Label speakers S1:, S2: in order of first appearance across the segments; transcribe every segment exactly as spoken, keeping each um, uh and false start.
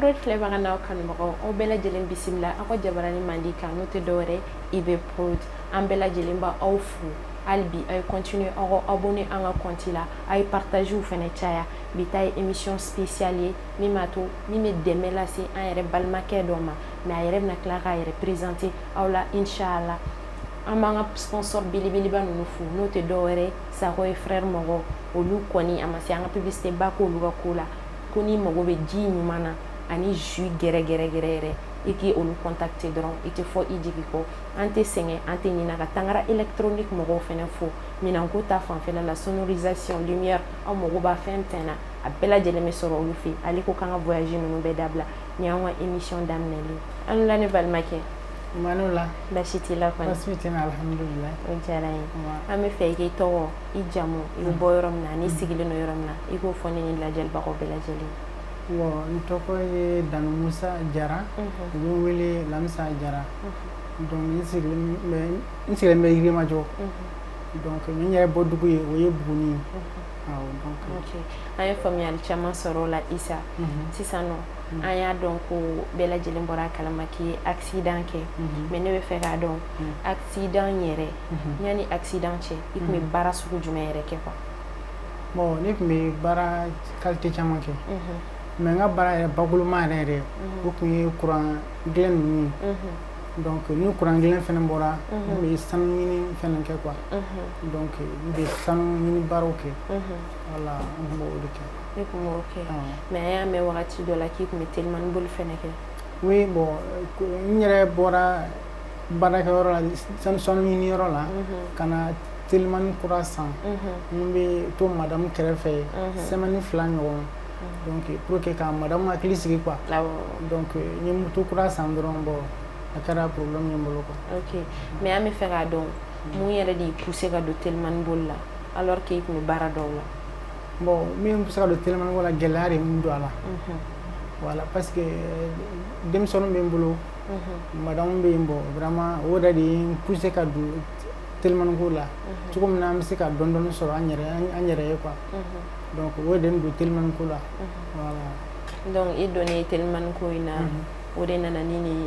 S1: Prod filɛbaga n'aw kanubagaw aw bɛɛ lajɛlen bisimila aw ka jabarani mandi kan n'o tɛ dɔwɛrɛ I B Prod an bɛɛ lajɛlen ba aw fo hali bi aw continuer aw ka abonné an ka compte la aw partage fɛnɛ caya bi ta ye émission spéciale ye min b'a to min bɛ dɛmɛ lase an yɛrɛ balimakɛ dɔ ma mais a yɛrɛ bɛna tila k'a yɛrɛ présenter aw la inchallah an b'an ka sponsor belebeleba ninnu fo n'o tɛ dɔwɛrɛ Sakɔ et frère mɔgɔ olu kɔni a ma se an ka publicité ba k'olu ka ko la ko ni mago bɛ ji ɲuman na ani jus gɛrɛ gɛrɛ gɛrɛ yɛrɛ I k'i olu contacter dɔrɔn I tɛ fɔ I jigi kɔ an tɛ sɛgɛn an tɛ ɲinɛ ka tangara électronique mɔgɔw fɛnɛ fo minɛnko ta fanfɛla la sonorisation lumière aw mago b'a fɛn fɛn na a bɛɛ lajɛlen bɛ sɔrɔ olu fɛ yen ale ko k'an ka voyage ninnu bɛɛ dabila ni y'an ka émission daminɛlen an la ne balimakɛ
S2: Manola
S1: baasi t'i la kɔni
S2: baasi t'i la alhamdulillah
S1: o diyara n ye an bɛ fɛ I k'i tɔgɔ I jamu I bɛ bɔ yɔrɔ min na ani sigilen don yɔrɔ min na I k'o fɔ ne ni lajɛlibagaw bɛɛ lajɛlen.
S2: Bon n tɔgɔ ye Danu Musa Jara u bɛ n wele Lamisa Jara donc n sigilen bɛ n sigilen bɛ Yirimajɔ donc n yɛrɛ bɔ dugu ye o ye Buguni awɔ donc
S1: ok an ye faamuyali caman sɔrɔ o la Isa sisan nɔ an y'a dɔn ko bɛɛ lajɛlen bɔra a kalama k'i ye accident kɛ mais ne bɛ fɛ k'a dɔn accident yɛrɛ yanni accident cɛ I tun bɛ baara sugu jumɛn yɛrɛ kɛ quoi.
S2: Bon ne tun bɛ baara qualité caman kɛ mais n ka baara yɛrɛ bakuluma yɛrɛ yɛrɛ o tun ye courant dilan ninnu ye donc ni courant dilan fɛnɛ bɔra n bɛ sanu ɲini fɛnɛ kɛ quoi donc n bɛ sanu ɲini baaraw kɛ voilà n tun b'o de kɛ.
S1: I tun b'o kɛ mais an y'a mɛn wagati dɔ la k'i tun bɛ telimani boli fɛnɛ kɛ.
S2: oui bon n yɛrɛ bɔra baarakɛyɔrɔ la sanu sanu ɲini yɔrɔ la ka na telimani kura san n bɛ to madame kɛrɛfɛ semaine fila ɲɔgɔn donc pour que ka madame hakili sigi quoi donc n ye moto kura san dɔrɔn bon a kɛra problème ye n bolo quoi.
S1: ok mais an bɛ fɛ k'a dɔn mun yɛrɛ de y'i poussé ka don telimani boli la alors que I tun bɛ baara dɔw la.
S2: bon min bɛ se ka don telimani boli la gɛlɛya de min don a la voilà parce que denmisɛnninw bɛ n bolo madame bɛ yen bon vraiment o yɛrɛ de ye n poussé ka don telimani ko la cogo min na an bɛ se ka dɔɔni dɔɔni sɔrɔ an yɛrɛ an yɛrɛ ye quoi donc o de ye n don telimani ko la voilà.
S1: donc I donnen telimani ko in na o de nana ni nin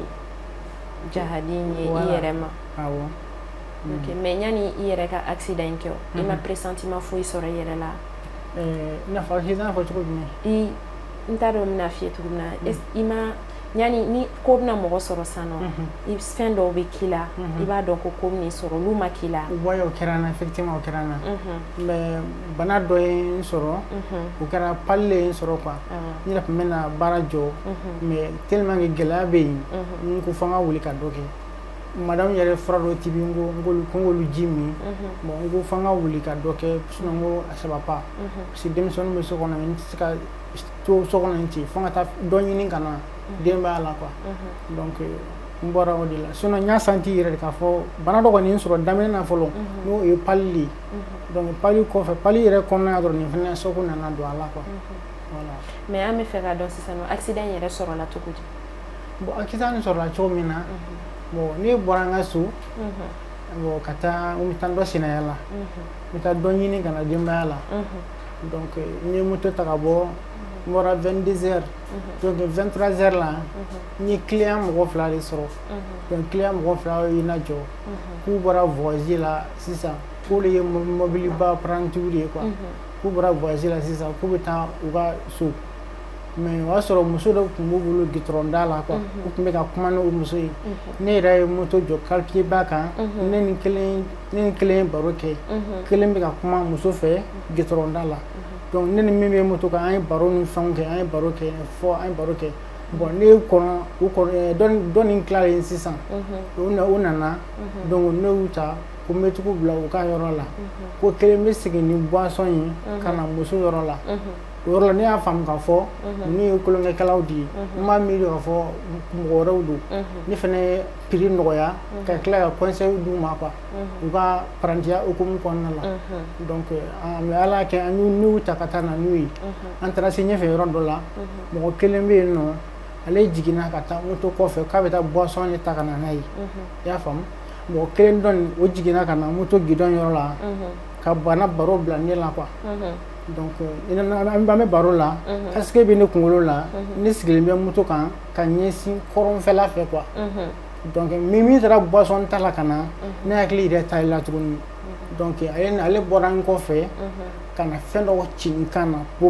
S1: jahadi in ye I yɛrɛ ma.
S2: awɔ.
S1: ok mais yanni I yɛrɛ ka accident in kɛ o I ma pressentiment foyi sɔrɔ I yɛrɛ la.
S2: i n'a fɔ accident fɔ cogo jumɛn.
S1: I n t'a dɔn n bɛna f'i ye cogo min na I ma yanni ni ko bɛna mɔgɔ sɔrɔ sisan nɔ fɛn dɔw bɛ k'i la I b'a dɔn ko ko bɛn'i sɔrɔ olu ma k'i la.
S2: ouais o kɛra n na effectivement o kɛra n na mais bana dɔ ye n sɔrɔ o kɛra pali ye n sɔrɔ quoi n yɛrɛ tun bɛ na baara jɔ mais tellement que gɛlɛya bɛ yen n ko fo n ka wuli ka dɔ kɛ madame yɛrɛ fura dɔ tibi n ko n k'olu ji min bon n ko fo n ka wuli ka dɔ kɛ sinon n ko ça va pas parce que denmisɛnninw bɛ so kɔnɔ n tɛ se ka to so kɔnɔ ten fo n ka taa dɔ ɲini ka na denbaya la quoi donc n bɔra o de la sinon n y'a senti yɛrɛ de k'a fɔ bana dɔ kɔni ye n sɔrɔ daminɛ na fɔlɔ n'o ye pali de ye donc pali kɔfɛ pali yɛrɛ kɔnɔna dɔrɔn nin fɛnɛ sɔku nana don a la quoi voilà.
S1: mais an bɛ fɛ k'a dɔn sisan nɔ accident yɛrɛ sɔrɔla cogo di.
S2: bon accident sɔrɔla cogo min na bon ne bɔra n ka so bon ka taa n bɛ taa dɔ sinaya la n bɛ taa dɔ ɲini ka na denbaya la donc n ye moto ta ka bɔ n bɔra vingt-deux heures donc vingt-trois heures la n ye client mɔgɔ fila de sɔrɔ donc client mɔgɔ fila ye na jɔ k'u bɔra voyage la sisan k'olu ye mobiliba apprenti de ye quoi k'u bɔra voyage la sisan k'u bɛ taa u ka so mais o y'a sɔrɔ muso dɔ tun b'u bolo gitɔrɔn da la quoi u tun bɛ ka kuma n'o muso ye ne yɛrɛ ye moto jɔ quartier ba kan ne ni kelen ne ni kelen ye baro kɛ kelen bɛ ka kuma muso fɛ gitɔrɔn da la donc ne ni min bɛ moto kan an ye baro ni fɛnw kɛ an ye baro kɛ fɔ an ye baro kɛ bon ne kɔnɔ u kɔnɔ dɔ nin tilalen sisan u nana donc ne y'u ta ko n bɛ tugu bila u ka yɔrɔ la ko kelen bɛ segin ni boisson ye ka na muso yɔrɔ la o yɔrɔ la ne y'a faamu k'a fɔ ninnu ye kolonkɛkɛlaw de ye n b'a miiri k'a fɔ mɔgɔ wɛrɛw don ne fana ye prix nɔgɔya ka tila ka conseil d'u ma quoi u ka parantiya hukumu kɔnɔna la donc mais ala kɛ an y'u ta ka taa na n'u ye an taara se ɲɛfɛ yɔrɔ dɔ la mɔgɔ kelen bɛ yen nɔ ale jiginna ka taa moto kɔfɛ k'a bɛ taa boisson de ta ka na n'a ye i y'a faamu mɔgɔ kelen dɔ nin o jiginna ka na moto guidon yɔrɔ la ka bana baro bila ne la quoi donc an bɛ baro la casque bɛ ne kunkolo la ne sigilen bɛ moto kan ka ɲɛsin kɔrɔnfɛla fɛ quoi donc min min taara boisson ta la ka na ne hakili yɛrɛ ta la tuguni donc ale ale bɔra n kɔfɛ ka na fɛn dɔ ci n kan na pop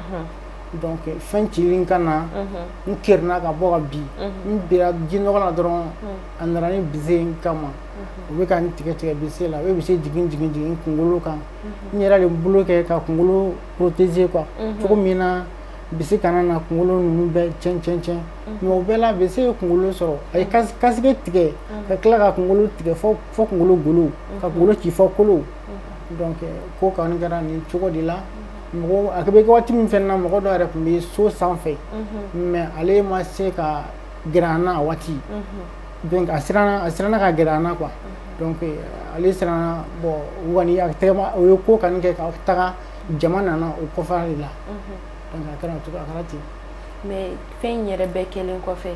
S2: donc fɛn cili n kan na n kɛrina ka bɔ ka bin n bira jinɔgɔ la dɔrɔn a nana ni bise n kama u bɛ ka n tigɛ tigɛ bise la u bɛ bise jigin jigin jigin kunkolo kan n yɛrɛ de bolo kɛ ka kunkolo protéger quoi cogo min na bise kana na kunkolo ninnu bɛɛ cɛn cɛn cɛn mais o bɛɛ la bise ye kunkolo sɔrɔ a ye kasike tigɛ ka tila ka kunkolo tigɛ fɔ fɔ kunkolo golo ka kunkolo ci fɔ kolo donc ko kɔni kɛra nin cogo de la mɔgɔ a bɛ kɛ waati min fɛnɛ na mɔgɔ dɔ yɛrɛ tun bɛ so sanfɛ mais ale ma se ka gɛrɛ an na a waati donc a siranna a siranna ka gɛrɛ an na quoi donc ale siranna bon o kɔni a tɛgɛma o ye ko kɔni kɛ ka taga jama nana o kɔfɛ de la donc a kɛra cogo a kɛra ten
S1: mais fɛn yɛrɛ bɛɛ kɛlen kɔfɛ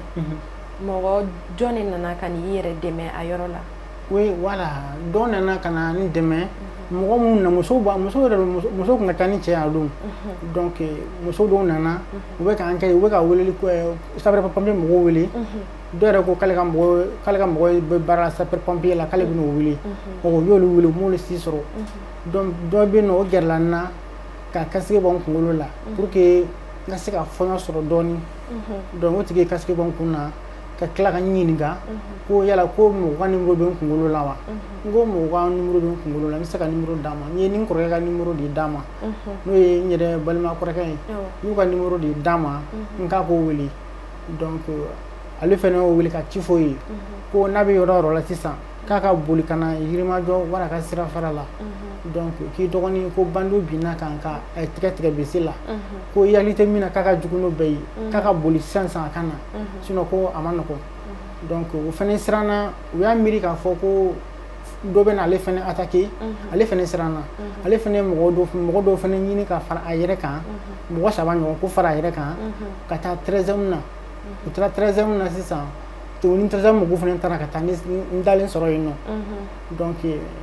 S1: mɔgɔ jɔn de nana ka n'i yɛrɛ dɛmɛ a yɔrɔ la
S2: oui voilà dɔ nana ka na ni dɛmɛ mɔgɔ minnu na muso b'a muso yɛrɛ muso kun ka taa ni cɛ a don donc muso dɔw nana u bɛ k'an kɛ u bɛ ka weleli sapeur pompier mɔgɔw wele dɔ yɛrɛ ko k'ale ka mɔgɔ k'ale ka mɔgɔ bɛ baara sapeur pompier la k'ale bɛ n'o wele o y'olu wele u m'olu si sɔrɔ donc dɔ bɛ yen nɔ o gɛrɛla n na ka casque bɔ n kunkolo la pour que n ka se ka fɔɲɔ sɔrɔ dɔɔni donc o tigi ye casque bɔ n kun na ka tila ka n ɲininka ko yala ko mɔgɔ ka numéro bɛ n kunkolo la wa n ko mɔgɔ ka numéro bɛ n kunkolo la n bɛ se ka numéro d'a ma n ye ni n kɔrɔkɛ ka numéro de d'a ma n'o ye n yɛrɛ balima kɔrɔkɛ ye n y'u ka numéro de d'a ma n k'a k'o wele donc ale fɛnɛ y'o wele ka ci f'o ye ko n'a bɛ yɔrɔ o yɔrɔ la sisan k'a ka boli ka na Yirimajɔ wara ka sira fara la donc k'i dɔgɔnin ko bandiw binna kan ka a ye tigɛ tigɛ bese la ko i hakili tɛ min na k'a ka jugu n'o bɛɛ ye k'a ka boli sisan sisan a ka na sinon ko a ma nɔgɔn donc o fɛnɛ siranna u y'a miiri k'a fɔ ko dɔ bɛ na ale fɛnɛ attaquer ale fɛnɛ siranna ale fɛnɛ mɔgɔ dɔ mɔgɔ dɔ fɛnɛ ɲini ka fara a yɛrɛ kan mɔgɔ saba ɲɔgɔn ko fara a yɛrɛ kan ka taa treizième na u taara treizième na sisan to ni treizième mɔgɔw fɛnɛ taara ka taa n dalen sɔrɔ yen nɔ donc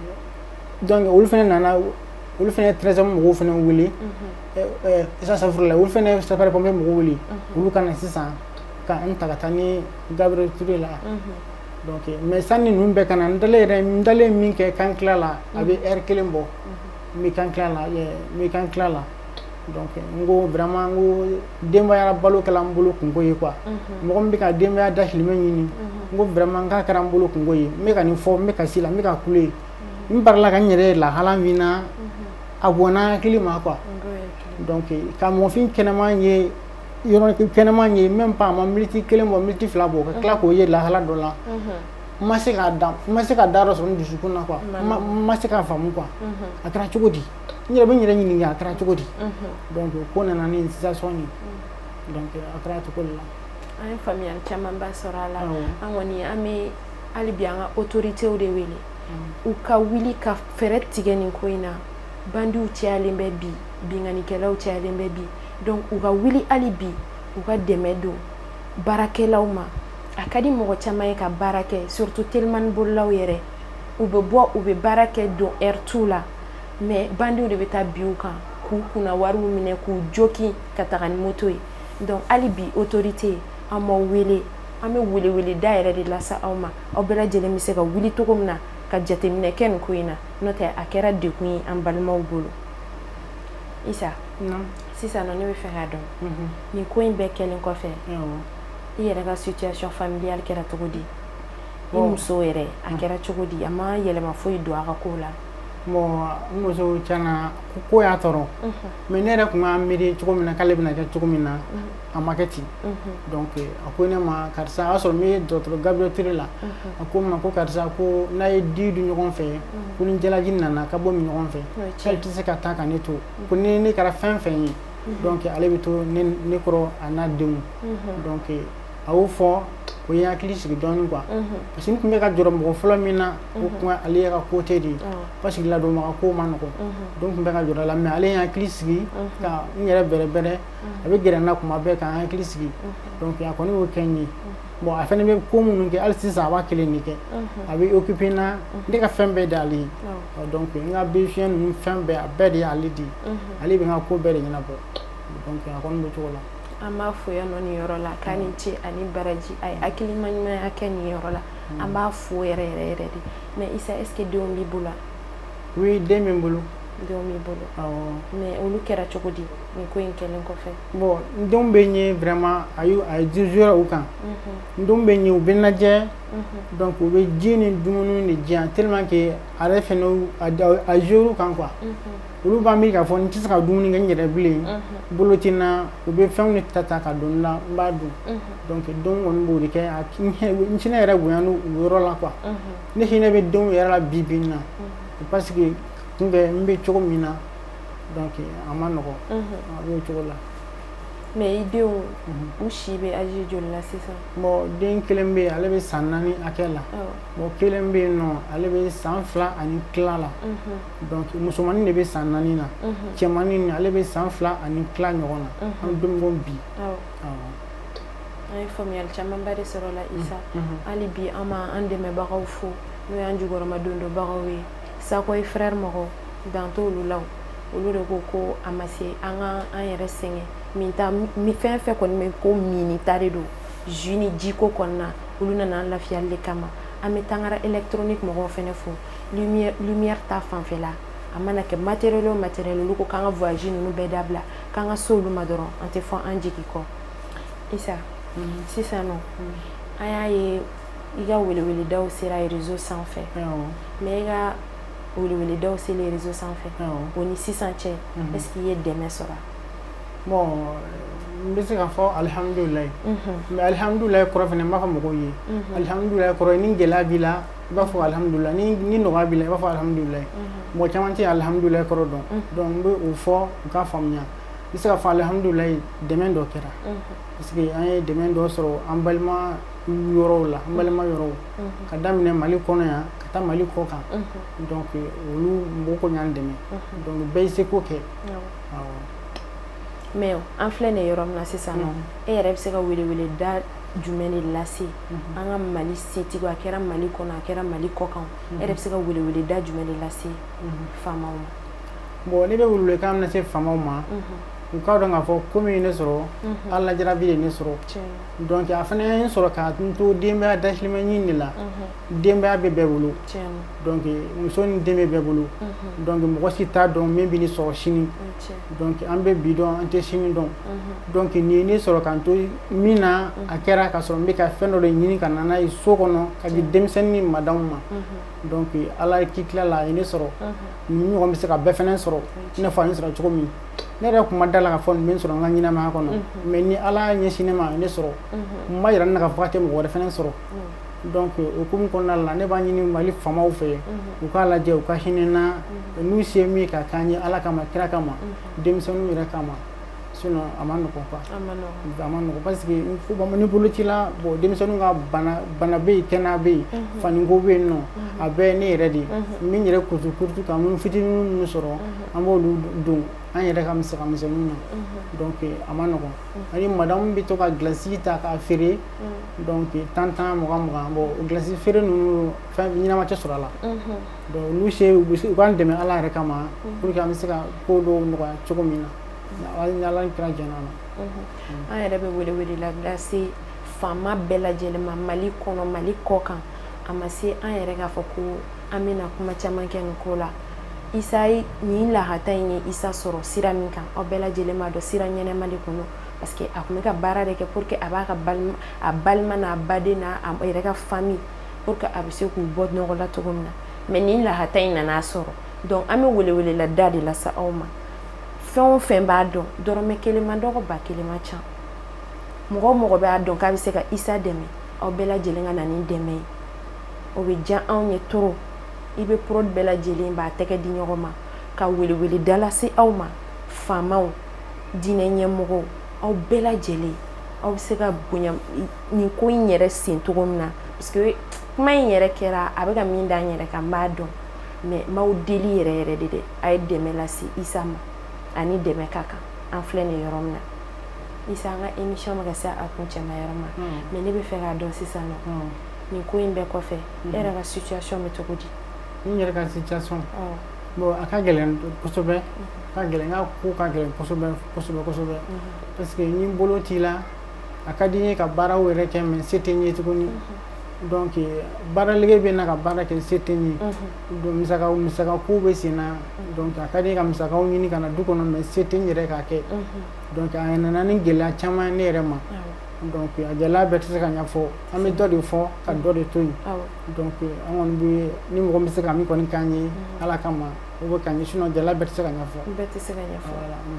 S2: donc olu fɛnɛ nana olu fɛnɛ treizième mɔgɔw fɛnɛ wele sisan safurula olu fɛnɛ sapeur pompier mɔgɔw wele olu ka na sisan ka n ta ka taa ni Gabriel Touré la donc mais sanni ninnu bɛɛ ka na n dalen yɛrɛ n dalen min kɛ kan tila la a bɛ heure kelen bɔ n bɛ kan tila la n bɛ kan tila la donc n ko vraiment n ko denbaya balo kɛla n bolo kunko ye quoi mɔgɔ min bɛ ka denbaya dahirimɛ ɲini n ko vraiment k'a kɛra n bolo kunko ye n bɛ ka nin fɔ n bɛ ka si la n bɛ ka kule n barila ka n yɛrɛ lahala min na a bɔnna hakili ma quoi donc ka mɔgɔfin kɛnɛman ye yɔrɔ kɛnɛman ye même pas a ma miniti kelen bɔ miniti fila bɔ ka tila k'o ye lahala dɔ la n ma se k'a da n ma se ka da dɔ sɔrɔ n dusukun na quoi n ma se k'a faamu quoi a kɛra cogo di n yɛrɛ bɛ n yɛrɛ ɲininka a kɛra cogo di donc ko nana ni situation ye donc a kɛra cogo de la
S1: an ye faamuyali camanba sɔrɔ a la an kɔni an bɛ hali bi an ka autorités de wele u ka wuli ka fɛɛrɛ tigɛ nin ko in na bandiw cayalen bɛ bi binganikɛlaw cayalen bɛ bi donc u ka wuli hali bi u ka dɛmɛ don baarakɛlaw ma a ka di mɔgɔ caman ye ka baara kɛ surtout telimani bolilaw yɛrɛ u bɛ bɔ u bɛ baara kɛ don heure t'u la mais bandiw de bɛ taa bi u kan k'u kunna wariw minɛ k'u joki ka taga ni moto ye donc hali bi autorité an m'aw wele an bɛ wele wele da yɛrɛ de lase aw ma aw bɛɛ lajɛlen bɛ se ka wuli cogo min na ka jateminɛ kɛ nin ko in na n'o tɛ a kɛra dekun ye an balimaw bolo Isa sisan nɔ ne bɛ fɛ k'a dɔn nin ko in bɛɛ kɛlen kɔfɛ i yɛrɛ ka situation familiale kɛra cogo di i muso yɛrɛ a kɛra cogo di a ma yɛlɛma foyi don a ka ko la
S2: bon n muso tiɲɛna ko y'a tɔɔrɔ mais ne yɛrɛ tun b'a miiri cogo min na k'ale bɛna kɛ cogo min na a ma kɛ ten donc a ko ne ma karisa a y'a sɔrɔ n bɛ dɔgɔtɔrɔ Gabriel Touré la a ko n ma ko karisa ko n'a ye di dun ɲɔgɔn fɛ ko ni jalaji nana ka bɔ min ɲɔgɔn fɛ k'ale tɛ se ka taa ka ne to ko ni ne kɛra fɛn fɛn ye donc ale bɛ to ne kɔrɔ a n'a denw donc a y'o fɔ o ye hakili sigi dɔɔni quoi parce que n tun bɛ ka jɔrɔ mɔgɔ fɔlɔ min na o tun ale ye ka côté de ye parce que ladonbaga ko ma nɔgɔn donc n tun bɛ ka jɔrɔ a la mais ale ye hakili sigi ka n yɛrɛ bɛrɛ bɛrɛ a bɛ gɛrɛ n na kuma bɛɛ ka n hakili sigi donc a kɔni y'o kɛ n ye bon a fana bɛ ko minnu kɛ hali sisan a b'a kelen de kɛ a bɛ occupé n na ne ka fɛn bɛɛ d'ale ye donc n ka besoin ninnu fɛn bɛɛ a bɛɛ de y'ale de ye ale bɛ n ka ko bɛɛ de ɲɛnabɔ donc a kɔni b'o cogo la.
S1: An b'a fo yan nɔ nin yɔrɔ la k'a ni ce ani baraji a ye hakilima ɲumanya kɛ nin yɔrɔ la an b'a fo yɛrɛ yɛrɛ yɛrɛ de mais Isa est ce que denw b'i bolo?
S2: Oui, den bɛ n bolo.
S1: denw b'i bolo mais olu kɛra cogo di nin ko in kɛlen kɔfɛ?
S2: Bon n denw bɛ n ye vraiment a y'u a ye joué u kan n denw bɛ n ye u bɛ n lajɛ donc u bɛ ji ni dumuni de diyan tellement que a yɛrɛ fɛnɛ a joué u kan quoi olu b'a miiri k'a fɔ n tɛ se ka dumuni kɛ n yɛrɛ bilen bolo tɛ n na u bɛ fɛnw de ta ta ka don n la n b'a dun donc denw kɔni b'o de kɛ n sinɛ yɛrɛ bonya n'o yɔrɔ la quoi ne hinɛ bɛ denw yɛrɛ la bi bi in na parce que n bɛ n bɛ cogo min na donc a ma nɔgɔn a b'o cogo la.
S1: mais i denw u si bɛ âge joli la sisan?
S2: bon den kelen bɛ yen ale bɛ san naani hakɛ la bon kelen bɛ yen nɔ ale bɛ san fila ani tila la donc musomanin de bɛ san naani na cɛmanin ale bɛ san fila ani tila ɲɔgɔn na an bɛ ɲɔgɔn bi.
S1: an ye faamuyali camanba de sɔrɔ la Isa hali bi an ma an dɛmɛbagaw fo n'o y'an jukɔrɔma dondobagaw ye Sakoyi frère mɔgɔw dan t'olu la olu de ko ko a ma se an ka an yɛrɛ sɛgɛn min ta fɛn fɛn kɔni bɛ ko mini ta de don jus ni jiko kɔni na olu nana an lafiyali de kama an bɛ tangara électronique mɔgɔw fɛnɛ fo lumière lumière ta fanfɛla a mana kɛ matériel o matériel olu ko k'an ka voyage ninnu bɛɛ dabila k'an ka se olu ma dɔrɔn an tɛ fɔ an jigi kɔ. Isa sisan nɔ an y'a ye i ka weleweledaw sera réseau sanfɛ mais i ka weleweledaw sera réseau sanfɛ o ni sisan cɛ est ce que i ye dɛmɛ sɔrɔ?
S2: bon n bɛ se k'a fɔ alihamudulilayi mais alihamudulilayi kɔrɔ fɛnɛ n b'a fɔ mɔgɔw ye alihamudulilayi kɔrɔ ni gɛlɛya b'i la i b'a fɔ alihamudulilayi ni ni nɔgɔya b'i la i b'a fɔ alihamudulilayi mɔgɔ caman tɛ alihamudulilayi kɔrɔ dɔn donc n bɛ o fɔ u k'a faamuya n bɛ se k'a fɔ alihamudulilayi dɛmɛ dɔ kɛra parce que an ye dɛmɛ dɔ sɔrɔ an balima yɔrɔw la an balima yɔrɔw ka daminɛ Mali kɔnɔ yan ka taa Mali kɔ kan donc olu mɔgɔw ko y'an dɛmɛ donc bɛɛ y'i seko kɛ.
S1: mais an filɛ nin yɔrɔ min na sisan e yɛrɛ bɛ se ka weleweleda jumɛn de lase an ka Mali setigiw a kɛra Mali kɔnɔ a kɛra Mali kɔkan e yɛrɛ bɛ se ka weleweleda jumɛn de lase faamaw ma?
S2: bon ne bɛ welewelekan min lase faamaw ma u k'a dɔn k'a fɔ ko min ye ne sɔrɔ Ala lajarabi de ye ne sɔrɔ donc a fana ye n sɔrɔ k'a to denbaya dahirimɛ ɲini de la denbaya bɛ bɛɛ bolo donc muso ni den bɛ bɛɛ bolo donc mɔgɔ si t'a dɔn min bɛ ne sɔrɔ sini donc an bɛ bi dɔn an tɛ sini dɔn donc nin ye ne sɔrɔ k'an to min na a kɛra k'a sɔrɔ n bɛ ka fɛn dɔ de ɲini ka na n'a ye so kɔnɔ ka di denmisɛnnin ni madamu ma donc Ala ki tila la a ye ne sɔrɔ ni ɲɔgɔn bɛ se ka bɛɛ fɛnɛ sɔrɔ i n'a fɔ a ye sɔrɔ cogo min ne yɛrɛ kun ma da la ka fɔ nin bɛ n sɔrɔ n ka ɲɛnamaya kɔnɔ mais ni Ala y'a ɲɛsin ne ma a ye ne sɔrɔ n ma yira ne na ka fɔ ka tɛ mɔgɔ wɛrɛ fɛnɛ sɔrɔ donc o hukumu kɔnɔna la ne b'a ɲini Mali faamaw fɛ u k'a lajɛ u ka hinɛ n na n'u se min ka k'an ye Ala kama kira kama denmisɛnninw yɛrɛ kama sinon a ma nɔgɔn quoi a ma nɔgɔn parce que ni boloci la bon denmisɛnninw ka bana bana bɛ yen kɛnɛya bɛ yen faniko bɛ yen nɔ a bɛɛ ye ne yɛrɛ de ye n bɛ n yɛrɛ kurutu kurutu ka minnu fitinin minnu sɔrɔ an b'olu don an yɛrɛ ka misɛnka misɛnninw na donc a ma nɔgɔn ani madamu bɛ to ka gilasi ta k'a feere donc tan tan mugan mugan bon gilasi feere ninnu fɛn ɲɛnama tɛ sɔrɔ a la donc olu se u bɛ se u k'an dɛmɛ Ala yɛrɛ kama pour que an bɛ se ka ko dɔw nɔgɔya cogo min na. Ala kira jɛna na.
S1: An yɛrɛ bɛ welewele la lase faama bɛɛ lajɛlen ma Mali kɔnɔ Mali kɔ kan a ma se an yɛrɛ k'a fɔ ko an bɛna kuma caman kɛ nin ko la Isa nin lahata in ye Isa sɔrɔ sira min kan aw bɛɛ lajɛlen b'a dɔn sira ɲɛnɛma de kɔnɔ parce que a kun bɛ ka baara de kɛ pour que a b'a ka balima a balima n'a baden n'a a yɛrɛ ka famille pour que a bɛ se k'u bɔ nɔgɔ la cogo min na mais nin lahata in nana sɔrɔ donc an bɛ welewele la da de la sa aw ma fɛn o fɛn b'a dɔn dɔrɔmɛ kelen ma dɔgɔ ba kelen ma ca mɔgɔ o mɔgɔ b'a dɔn k'a bɛ se ka Isa dɛmɛ aw bɛɛ lajɛlen ka na ni dɛmɛ ye o bɛ diya anw ye trop i bɛ prod bɛɛ lajɛlen b'a tɛgɛ di ɲɔgɔn ma ka welewele da lase aw ma faamaw diinɛ ɲɛmɔgɔw aw bɛɛ lajɛlen aw bɛ se ka bonya nin ko in yɛrɛ sen cogo min na parce que kuma in yɛrɛ kɛra a bɛ ka min d'an yɛrɛ kan n b'a dɔn mais m'aw deli yɛrɛ yɛrɛ de dɛ a ye dɛmɛ lase Isa ma ani dɛmɛ ka kan an filɛ nin yɔrɔ min na isa an ka émission bɛ ka se a kuncɛmayɔrɔ ma mais ne bɛ fɛ k'a dɔn sisan nɔ nin ko in bɛɛ kɔfɛ e yɛrɛ ka situation bɛ cogo di?
S2: N yɛrɛ ka situation bon a ka gɛlɛn kosɛbɛ, a ka gɛlɛn, n ka ko ka gɛlɛn kosɛbɛ kosɛbɛ kosɛbɛ parce que ni n bolo t'i la a ka di n ye ka baaraw yɛrɛ kɛ mais se tɛ n ye tuguni donc baaralege bɛ na ka baara kɛ se tɛ n ye donc musaka musaka ko bɛ sen na donc a ka di n ye ka musakaw ɲini ka na du kɔnɔ mais se tɛ n yɛrɛ k'a kɛ donc a nana ni gɛlɛya caman ne yɛrɛ ma donc a gɛlɛya bɛɛ tɛ se ka ɲɛfɔ an bɛ dɔ de fɔ ka dɔ de to yen donc an kɔni bɛ ni mɔgɔ bɛ se ka min kɔni k'an ye ala kama o bɛ k'an ye sinon gɛlɛya bɛɛ tɛ se ka ɲɛfɔ.
S1: Bɛɛ tɛ se ka ɲɛfɔ.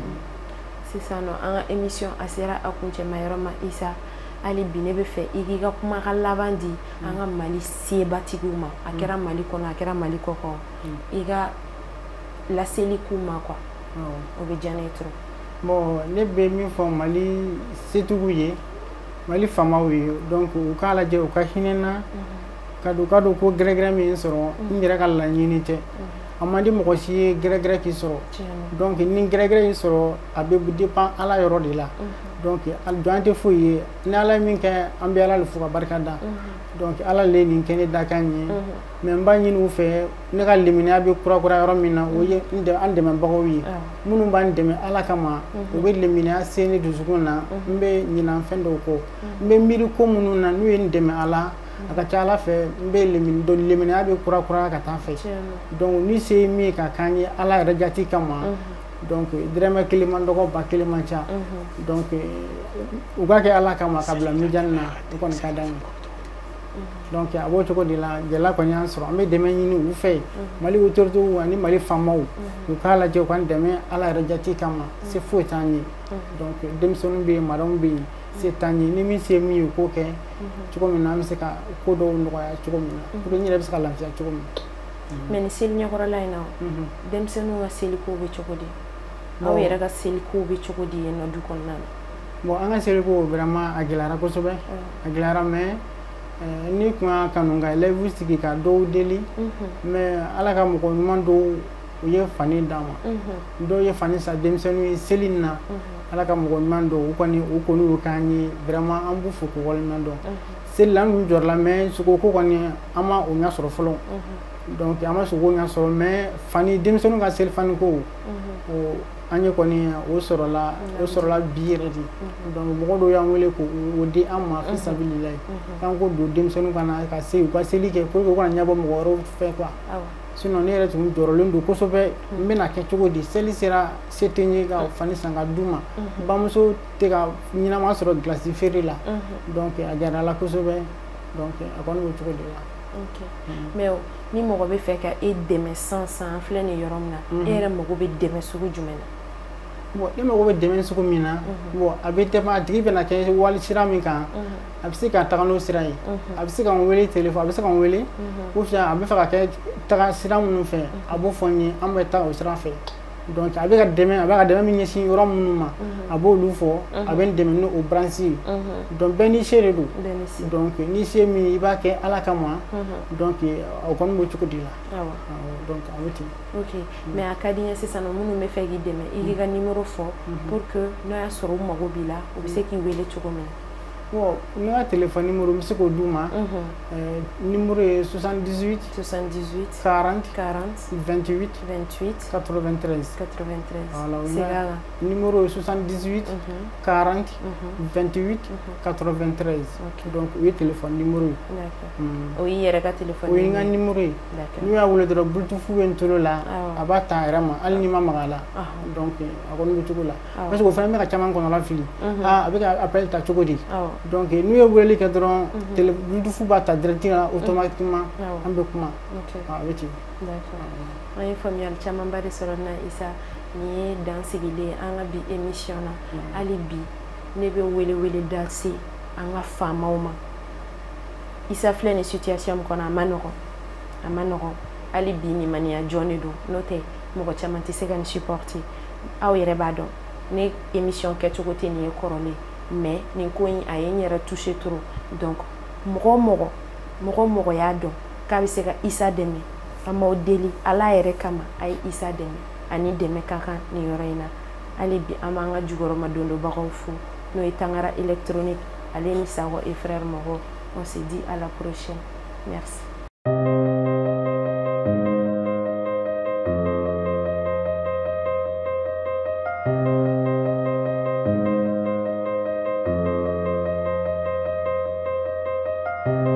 S1: Sisan nɔ an ka émission a sera a kuncɛmayɔrɔ ma Isa hali bi ne bɛ fɛ i k'i ka kumakan laban di an ka Mali sebatigiw ma a kɛra Mali kɔnɔ a kɛra Mali kɔ kan i ka laseli k'u ma quoi o bɛ diya ne ye trop.
S2: Bon ne bɛ min fɔ Mali setigiw ye Mali faamaw ye donc u k'a lajɛ u ka hinɛ n na ka don ka don ko gɛrɛgɛrɛ min sɔrɔ n yɛrɛ ka laɲini tɛ a man di mɔgɔ si ye gɛrɛgɛrɛ k'i sɔrɔ donc ni gɛrɛgɛrɛ y'i sɔrɔ a bɛ dépend ala yɔrɔ de la donc don an tɛ foyi ye ni ala ye min kɛ an bɛ ala de fo ka barika da donc ala le nin kɛ ne da kan ye mais n b'a ɲini u fɛ ne ka limaniya bɛ kura kura yɔrɔ min na o ye an dɛmɛbagaw ye minnu b'an dɛmɛ ala kama u bɛ limaniya se ne dusukun na n bɛ ɲinɛ fɛn dɔw kɔ n bɛ miiri ko minnu na n'u ye n dɛmɛ ala a ka ca ala fɛ n bɛ limaniya bɛ kura kura ka taa fɛ donc ni se ye min ka kan ye ala yɛrɛ jati kama donc dɛrɛmɛ kelen man dɔgɔ ba kelen man ca donc u ka kɛ ala kama ka bila mijani na o kɔni ka d'an ye donc a b'o cogo de la gɛlɛya kɔni y'an sɔrɔ an bɛ dɛmɛ ɲini u fɛ Mali autorités ani Mali faamaw u k'a lajɛ u ka dɛmɛ ala yɛrɛ jati kama se foyi t'an ye donc denmisɛnninw bɛ yen madamu bɛ yen se t'an ye ni min se min ye k'o kɛ cogo min na an bɛ se ka ko dɔw nɔgɔya cogo min na pour que n yɛrɛ bɛ se ka lafiya cogo min na.
S1: Mais ni seli ɲɛkɔrɔla in na denmisɛnninw ka seliko bɛ cogo di aw yɛrɛ ka seliko bɛ cogo di yen nɔ du kɔnɔna na?
S2: Bon an ka seliko vraiment a gɛlɛyara kosɛbɛ a gɛlɛyara mais ni kun y'a kanu ka élèves sigi ka dɔw deli mais ala ka mɔgɔ ɲuman dɔw u ye fani d'an ma dɔw ye fani san denmisɛnninw ye seli in na ala ka mɔgɔ ɲuman dɔw u kɔni u kɔni y'o k'an ye vraiment an b'u fo k'u waleɲuman dɔn seli la an tun jɔrɔla mais sogoko kɔni an ma o ɲɛ sɔrɔ fɔlɔ donc an ma sogo ɲɛ sɔrɔ mais fani denmisɛnninw ka seli fani ko an ye kɔni o sɔrɔla o sɔrɔla bi yɛrɛ de donc mɔgɔ dɔw y'an wele k'o di an ma fi sabililayi k'an ko don denmisɛnninw ka na ka se u ka seli kɛ pour que u kana ɲɛbɔ mɔgɔ wɛrɛw fɛ quoi sinon ne yɛrɛ tun jɔrɔlen don kosɛbɛ n bɛna kɛ cogo di seli sera se tɛ n ye ka fani san ka d'u ma bamuso tɛ ka ɲɛnama sɔrɔ gilasi feere la donc a diyara ala kosɛbɛ donc a kɔni b'o cogo de la.
S1: Ok mais ni mɔgɔ bɛ fɛ ka e dɛmɛ san san filɛ nin yɔrɔ min na e yɛrɛ mago bɛ dɛmɛ sugu jumɛn na?
S2: Bon ne mago bɛ dɛmɛ sugu min na bon a bɛ dɛmɛ a tigi bɛna kɛ wali sira min kan a bɛ se ka taga n'o sira ye a bɛ se ka n wele téléphone a bɛ se ka n wele ou bien a bɛ fɛ ka kɛ taga sira minnu fɛ a b'o fɔ n ye an bɛ taga o sira fɛ donc a bɛ ka dɛmɛ a bɛ ka dɛmɛ min ɲɛsin yɔrɔ minnu ma a b'olu fɔ a bɛ n dɛmɛ n'o branche ye donc bɛɛ n'i se de don donc n'i se min i b'a kɛ ala kama donc o kɔni b'o cogo de la donc a bɛ ten.
S1: Ok mais a ka di n ye sisan nɔ minnu bɛ fɛ k'i dɛmɛ i k'i ka numéro fɔ pour que n'o y'a sɔrɔ u mago b'i la u bɛ se k'i wele cogo min na.
S2: Bon ne ka téléphone numéro n bɛ se k'o d'u ma numéro ye soixante-dix-huit
S1: soixante-dix-huit
S2: quarante
S1: quarante
S2: vingt-huit
S1: vingt-huit
S2: quatre-vingt-treize
S1: quatre-vingt-treize
S2: voilà numéro ye soixante-dix-huit quarante vingt-huit quatre-vingt-treize donc o ye téléphone numéro ye.
S1: D'accord o y'i yɛrɛ ka téléphone
S2: o ye n ka numéro ye n'u y'a wele dɔrɔn bluetooth bɛ n tolo la a b'a ta a yɛrɛ ma hali n'i ma maga a la donc a kɔni bɛ cogo la parce que o fana bɛ ka caman kɔnɔla fili a bɛ ka appel ta cogo di donc n'u ye weleli kɛ dɔrɔn bluetooth b'a ta direct la automatiquement an bɛ kuma a bɛ ten.
S1: D'accord an ye faamuyali camanba de sɔrɔ na Isa nin ye dan sigilen an ka bi émission na hali bi ne bɛ wele wele da se an ka faamaw ma Isa filɛ nin situation min kɔnɔ a ma nɔgɔn a ma nɔgɔn hali bi limaniya jɔn de don n'o tɛ mɔgɔ caman tɛ se ka nin supporter aw yɛrɛ b'a dɔn ne émission kɛcogo tɛ nin ye kɔrɔlen mais nin ko in a ye n yɛrɛ touché trop donc mɔgɔ mɔgɔ mɔgɔ mɔgɔ y'a dɔn k'a bɛ se ka Isa dɛmɛ an m'aw deli ala yɛrɛ kama a ye Isa dɛmɛ ani dɛmɛ ka kan nin yɔrɔ in na hali bi an b'an ka jukɔrɔma dondobagaw fo n'o ye Tangara électronique ale ni Sakɔ et frère mɔgɔ. On se dit à la prochaine. Merci.
S3: Thank you.